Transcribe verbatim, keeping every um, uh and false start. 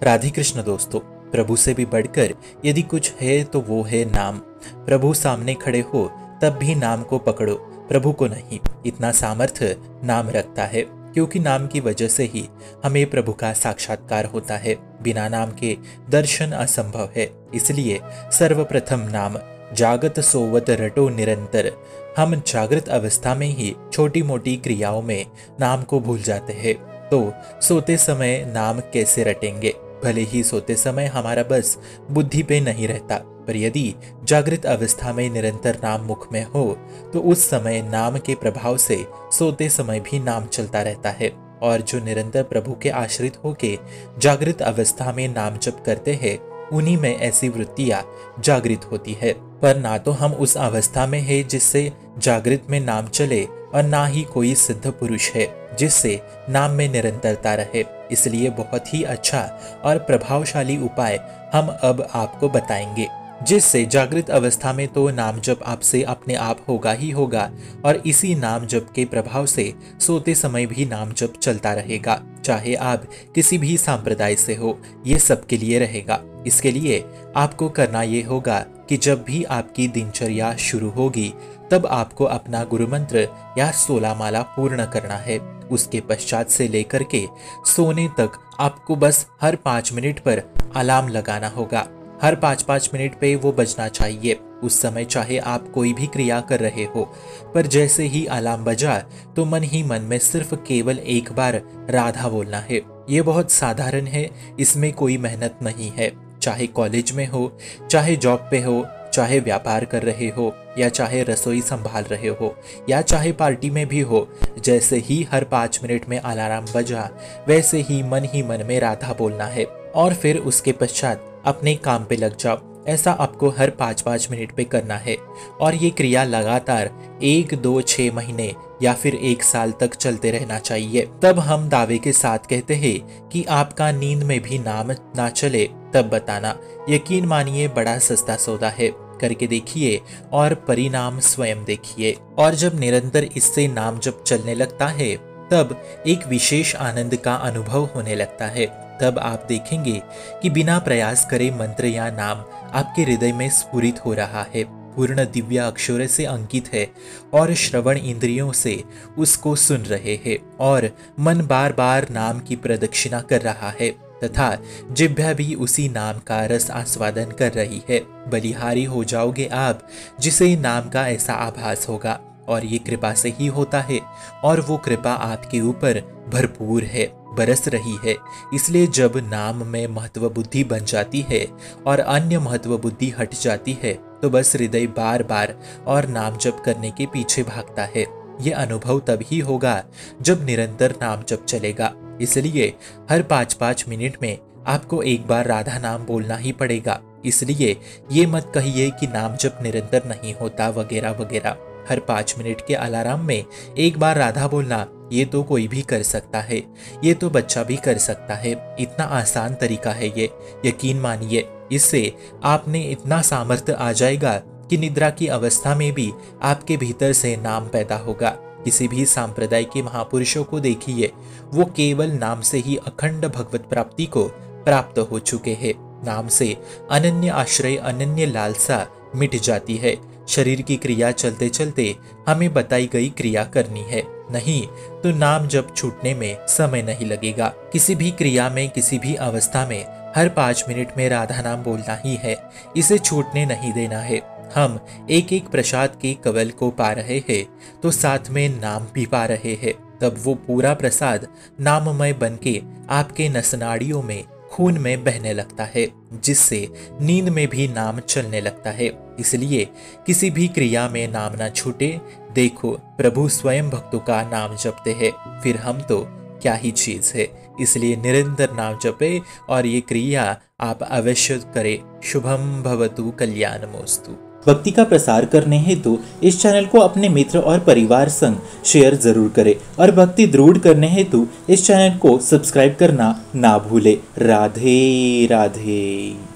राधे कृष्ण दोस्तों। प्रभु से भी बढ़कर यदि कुछ है तो वो है नाम। प्रभु सामने खड़े हो तब भी नाम को पकड़ो, प्रभु को नहीं। इतना सामर्थ्य नाम रखता है, क्योंकि नाम की वजह से ही हमें प्रभु का साक्षात्कार होता है। बिना नाम के दर्शन असंभव है। इसलिए सर्वप्रथम नाम। जागत सोवत रटो निरंतर। हम जागृत अवस्था में ही छोटी मोटी क्रियाओं में नाम को भूल जाते हैं, तो सोते समय नाम कैसे रटेंगे। भले ही सोते समय हमारा बस बुद्धि पे नहीं रहता, पर यदि जागृत अवस्था में निरंतर नाम मुख में हो तो उस समय नाम के प्रभाव से सोते समय भी नाम चलता रहता है। और जो निरंतर प्रभु के आश्रित होके जागृत अवस्था में नाम जप करते हैं, उन्हीं में ऐसी वृत्तियां जागृत होती है। पर ना तो हम उस अवस्था में है जिससे जागृत में नाम चले, और ना ही कोई सिद्ध पुरुष है जिससे नाम में निरंतरता रहे। इसलिए बहुत ही अच्छा और प्रभावशाली उपाय हम अब आपको बताएंगे, जिससे जागृत अवस्था में तो नाम जप आपसे अपने आप होगा ही होगा, और इसी नाम जप के प्रभाव से सोते समय भी नाम जप चलता रहेगा। चाहे आप किसी भी संप्रदाय से हो, ये सबके लिए रहेगा। इसके लिए आपको करना ये होगा कि जब भी आपकी दिनचर्या शुरू होगी तब आपको अपना गुरु मंत्र या सोलह माला पूर्ण करना है। उसके पश्चात से लेकर के सोने तक आपको बस हर पाँच मिनट पर अलार्म लगाना होगा। हर पाँच पाँच मिनट पे वो बजना चाहिए। उस समय चाहे आप कोई भी क्रिया कर रहे हो, पर जैसे ही अलार्म बजा तो मन ही मन में सिर्फ केवल एक बार राधा बोलना है। ये बहुत साधारण है, इसमें कोई मेहनत नहीं है। चाहे कॉलेज में हो, चाहे जॉब पे हो, चाहे व्यापार कर रहे हो, या चाहे रसोई संभाल रहे हो, या चाहे पार्टी में भी हो, जैसे ही हर पाँच मिनट में अलार्म बजा वैसे ही मन ही मन में राधा बोलना है, और फिर उसके पश्चात अपने काम पे लग जाओ। ऐसा आपको हर पाँच पाँच मिनट पे करना है, और ये क्रिया लगातार एक दो छः महीने या फिर एक साल तक चलते रहना चाहिए। तब हम दावे के साथ कहते हैं कि आपका नींद में भी नाम ना चले तब बताना। यकीन मानिए, बड़ा सस्ता सौदा है। करके देखिए और परिणाम स्वयं देखिए। और जब निरंतर इससे नाम जप चलने लगता है तब एक विशेष आनंद का अनुभव होने लगता है। तब आप देखेंगे कि बिना प्रयास करे मंत्र या नाम आपके हृदय में स्फुरित हो रहा है, पूर्ण दिव्य अक्षरों से अंकित है, और श्रवण इंद्रियों से उसको सुन रहे हैं, और मन बार बार नाम की प्रदक्षिणा कर रहा है, तथा जिह्वा भी उसी नाम का रस आस्वादन कर रही है। बलिहारी हो जाओगे आप, जिसे नाम का ऐसा आभास होगा। और ये कृपा से ही होता है, और वो कृपा आपके ऊपर भरपूर है, बरस रही है। इसलिए जब नाम में महत्व बुद्धि बन जाती है और अन्य महत्व बुद्धि हट जाती है, तो बस हृदय बार बार और नाम जप करने के पीछे भागता है। ये अनुभव तभी होगा जब निरंतर नाम जप चलेगा। इसलिए हर पाँच पाँच मिनट में आपको एक बार राधा नाम बोलना ही पड़ेगा। इसलिए ये मत कहिए कि नाम जप निरंतर नहीं होता वगैरह वगैरह। हर पाँच मिनट के अलार्म में एक बार राधा बोलना, ये तो कोई भी कर सकता है, ये तो बच्चा भी कर सकता है। इतना आसान तरीका है ये, यकीन मानिए। इससे आपने इतना सामर्थ्य आ जाएगा कि निद्रा की अवस्था में भी आपके भीतर से नाम पैदा होगा। किसी भी सांप्रदाय के महापुरुषों को देखिए, वो केवल नाम से ही अखंड भगवत प्राप्ति को प्राप्त हो चुके हैं। नाम से अनन्य आश्रय, अनन्य लालसा मिट जाती है। शरीर की क्रिया चलते चलते हमें बताई गई क्रिया करनी है, नहीं तो नाम जब छूटने में समय नहीं लगेगा। किसी भी क्रिया में, किसी भी अवस्था में हर पाँच मिनट में राधा नाम बोलना ही है, इसे छूटने नहीं देना है। हम एक एक प्रसाद के कवल को पा रहे हैं तो साथ में नाम भी पा रहे हैं। तब वो पूरा प्रसाद नाममय बनके आपके नसनाड़ियों में, खून में बहने लगता है, जिससे नींद में भी नाम चलने लगता है। इसलिए किसी भी क्रिया में नाम ना छूटे। देखो, प्रभु स्वयं भक्तों का नाम जपते हैं, फिर हम तो क्या ही चीज है। इसलिए निरंतर नाम जपे और ये क्रिया आप अवश्य करें। शुभम भवतु कल्याणमोस्तु। भक्ति का प्रसार करने हेतु इस चैनल को अपने मित्र और परिवार संग शेयर जरूर करें, और भक्ति दृढ़ करने हेतु इस चैनल को सब्सक्राइब करना ना भूले। राधे राधे।